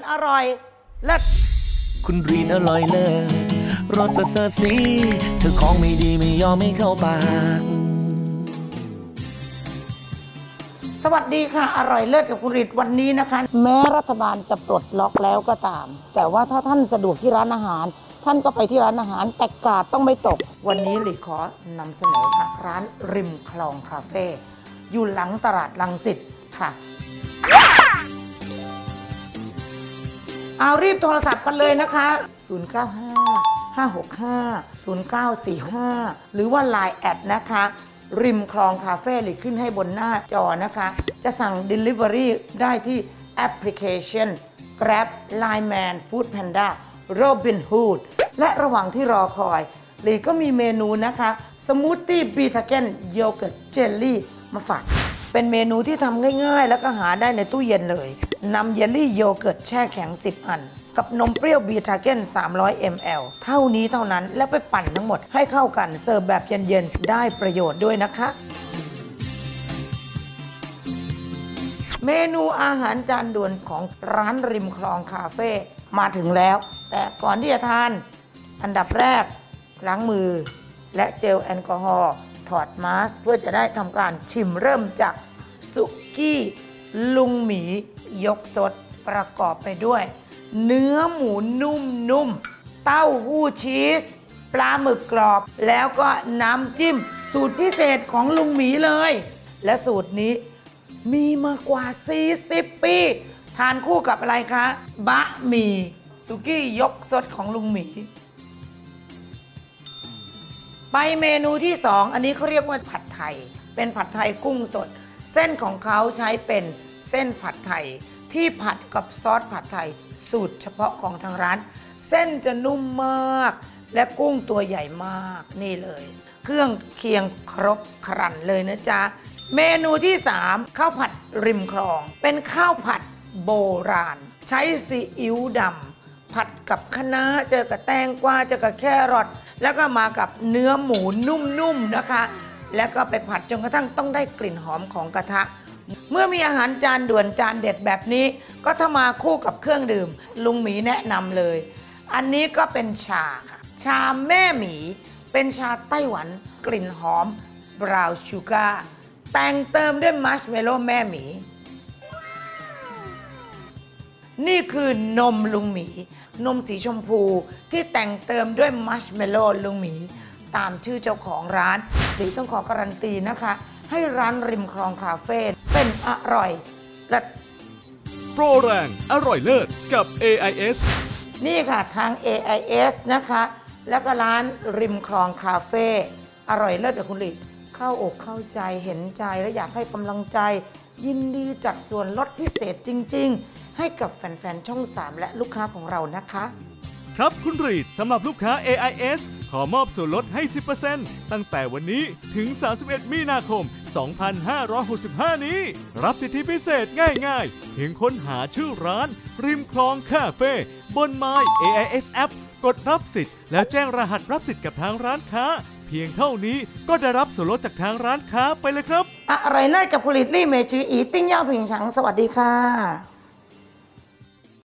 อร่อยเลิศคุณรีนอร่อยเลิศรสประเสริฐสีเธอของไม่ดีไม่ยอมไม่เข้าปากสวัสดีค่ะอร่อยเลิศกับคุณรีดวันนี้นะคะแม้รัฐบาลจะปลดล็อกแล้วก็ตามแต่ว่าถ้าท่านสะดวกที่ร้านอาหารท่านก็ไปที่ร้านอาหารแต่กาดต้องไม่ตกวันนี้หลีขอนำเสนอค่ะร้านริมคลองคาเฟ่อยู่หลังตลาดรังสิตค่ะเอารีบโทรศัพท์กันเลยนะคะ0955650945หรือว่า Line แอดนะคะริมคลองคาเฟ่หรือขึ้นให้บนหน้าจอนะคะจะสั่ง Delivery ได้ที่แอปพลิเคชัน Grab Line Man Food Panda Robin Hood และระหว่างที่รอคอยหลีก็มีเมนูนะคะสมูทตี้บีทาเกนโยเกิร์ตเจลลี่มาฝากเป็นเมนูที่ทำง่ายๆแล้วก็หาได้ในตู้เย็นเลยนำเยลลี่โยเกิร์ตแช่แข็ง10 อันกับนมเปรี้ยวบีทาเกน300 ml เท่านี้เท่านั้นแล้วไปปั่นทั้งหมดให้เข้ากันเสิร์ฟแบบเย็นๆได้ประโยชน์ด้วยนะคะเมนูอาหารจานด่วนของร้านริมคลองคาเฟ่มาถึงแล้วแต่ก่อนที่จะทานอันดับแรกล้างมือและเจลแอลกอฮอล์ถอดมาสก์เพื่อจะได้ทำการชิมเริ่มจากสุกี้ลุงหมียกสดประกอบไปด้วยเนื้อหมูนุ่มๆเต้าหู้ชีสปลาหมึกกรอบแล้วก็น้ำจิ้มสูตรพิเศษของลุงหมีเลยและสูตรนี้มีมากว่า40 ปีทานคู่กับอะไรคะบะหมี่สุกี้ยกสดของลุงหมีไปเมนูที่2อันนี้เขาเรียกว่าผัดไทยเป็นผัดไทยกุ้งสดเส้นของเขาใช้เป็นเส้นผัดไทยที่ผัดกับซอสผัดไทยสูตรเฉพาะของทางร้านเส้นจะนุ่มมากและกุ้งตัวใหญ่มากนี่เลยเครื่องเคียงครบครันเลยนะจ๊ะเมนูที่3ข้าวผัดริมคลองเป็นข้าวผัดโบราณใช้ซีอิ๊วดำผัดกับคะน้าเจอกับแตงกวาเจอกับแครอทแล้วก็มากับเนื้อหมูนุ่มๆนะคะแล้วก็ไปผัดจนกระทั่งต้องได้กลิ่นหอมของกระทะเมื่อมีอาหารจานด่วนจานเด็ดแบบนี้ก็ถ้ามาคู่กับเครื่องดื่มลุงหมีแนะนำเลยอันนี้ก็เป็นชาค่ะชาแม่หมีเป็นชาไต้หวันกลิ่นหอมบราวน์ชูการ์แต่งเติมด้วยมัชเมลโล่แม่หมีนี่คือนมลุงหมีนมสีชมพูที่แต่งเติมด้วยมัชเมลโล่ลุงหมีตามชื่อเจ้าของร้านหรือต้องขอการันตีนะคะให้ร้านริมคลองคาเฟ่เป็นอร่อยและโปรแรงอร่อยเลิศกับ AIS นี่ค่ะทาง AIS นะคะแล้วก็ร้านริมคลองคาเฟ่อร่อยเลิศกับคุณหลีเข้าอกเข้าใจเห็นใจและอยากให้กำลังใจยินดีจัดส่วนลดพิเศษจริงๆให้กับแฟนๆช่อง3และลูกค้าของเรานะคะครับคุณรีดสำหรับลูกค้า AIS ขอมอบส่วนลดให้ 10% ตั้งแต่วันนี้ถึง 31 มีนาคม 2565 นี้รับสิทธิพิเศษง่ายๆเพียงค้นหาชื่อร้านริมคลองคาเฟ่บน My AIS App กดรับสิทธิ์แล้วแจ้งรหัสรับสิทธิ์กับทางร้านค้าเพียงเท่านี้ก็ได้รับส่วนลดจากทางร้านค้าไปเลยครับอะไรเลิศกับผลิตลี่เมจืออีติ้งเย่าผิงฉังสวัสดีค่ะ